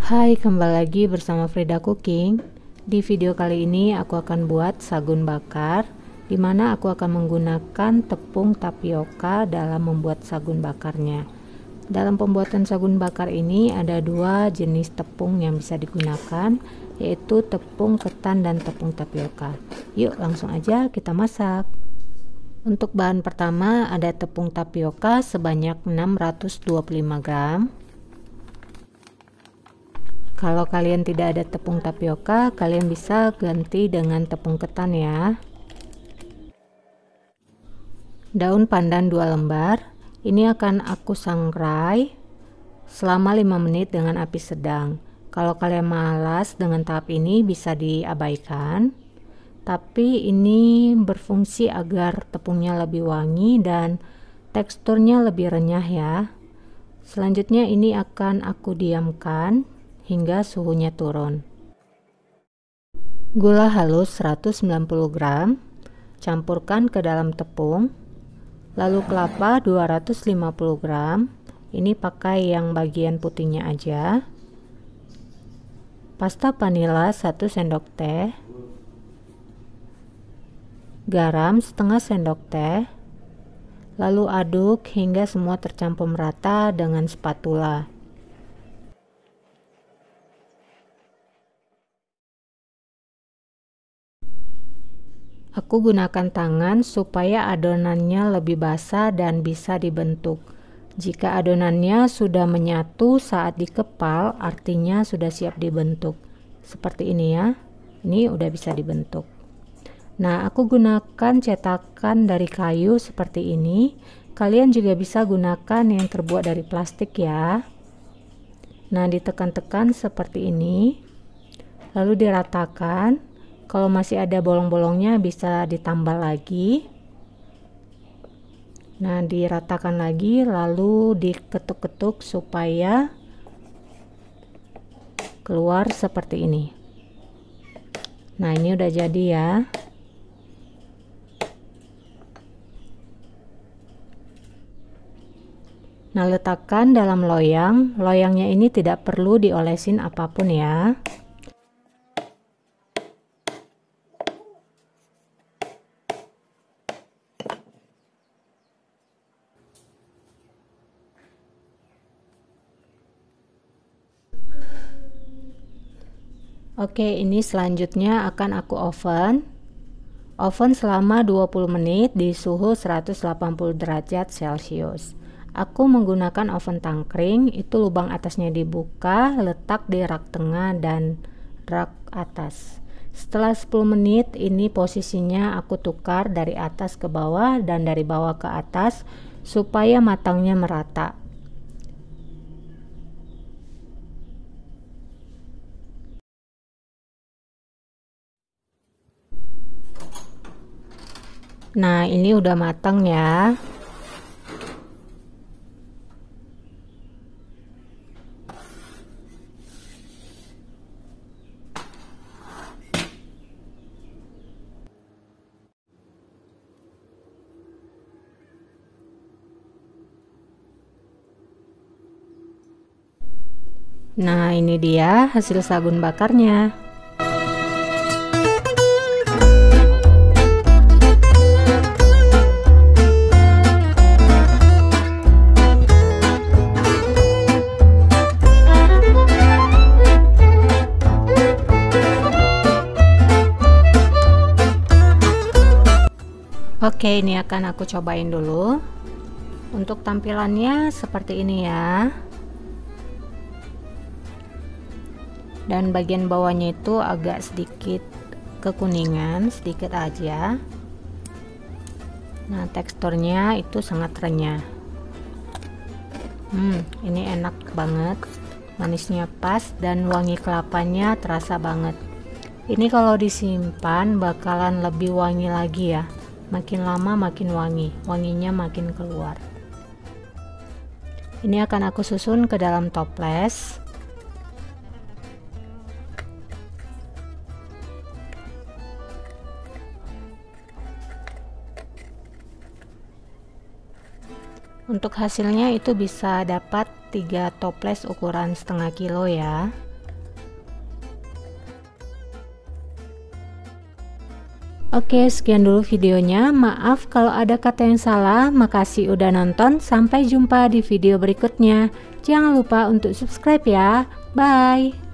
Hai, kembali lagi bersama Frida Cooking. Di video kali ini aku akan buat sagun bakar, di mana aku akan menggunakan tepung tapioka dalam membuat sagun bakarnya. Dalam pembuatan sagun bakar ini ada dua jenis tepung yang bisa digunakan, yaitu tepung ketan dan tepung tapioka. Yuk langsung aja kita masak. Untuk bahan pertama ada tepung tapioka sebanyak 625 gram. Kalau kalian tidak ada tepung tapioka, kalian bisa ganti dengan tepung ketan ya. Daun pandan 2 lembar. Ini akan aku sangrai selama 5 menit dengan api sedang. Kalau kalian malas dengan tahap ini bisa diabaikan. Tapi ini berfungsi agar tepungnya lebih wangi dan teksturnya lebih renyah ya. Selanjutnya ini akan aku diamkan hingga suhunya turun. Gula halus 190 gram, campurkan ke dalam tepung. Lalu kelapa 250 gram, ini pakai yang bagian putihnya aja. Pasta vanila 1 sendok teh. Garam setengah sendok teh. Lalu aduk hingga semua tercampur merata dengan spatula. Aku gunakan tangan supaya adonannya lebih basah dan bisa dibentuk. Jika adonannya sudah menyatu saat dikepal, artinya sudah siap dibentuk. Seperti ini ya. Ini udah bisa dibentuk. Nah, aku gunakan cetakan dari kayu seperti ini. Kalian juga bisa gunakan yang terbuat dari plastik ya. Nah, ditekan-tekan seperti ini. Lalu diratakan. Kalau masih ada bolong-bolongnya bisa ditambal lagi. Nah, diratakan lagi lalu diketuk-ketuk supaya keluar seperti ini. Nah, ini udah jadi ya. Nah, letakkan dalam loyang. Loyangnya ini tidak perlu diolesin apapun ya. Oke, ini selanjutnya akan aku oven selama 20 menit di suhu 180 derajat Celcius. Aku menggunakan oven tangkring, itu lubang atasnya dibuka, letak di rak tengah dan rak atas. Setelah 10 menit ini posisinya aku tukar dari atas ke bawah dan dari bawah ke atas supaya matangnya merata. Nah, ini udah matang ya. Nah, ini dia hasil sagun bakarnya. Oke, ini akan aku cobain dulu. Untuk tampilannya seperti ini ya. Dan bagian bawahnya itu agak sedikit kekuningan, sedikit aja. Nah, teksturnya itu sangat renyah. Ini enak banget. Manisnya pas dan wangi kelapanya terasa banget. Ini kalau disimpan bakalan lebih wangi lagi ya. Makin lama makin wangi, wanginya makin keluar. Ini akan aku susun ke dalam toples. Untuk hasilnya itu bisa dapat 3 toples ukuran setengah kilo ya. Oke, sekian dulu videonya. Maaf kalau ada kata yang salah. Makasih udah nonton. Sampai jumpa di video berikutnya. Jangan lupa untuk subscribe ya. Bye.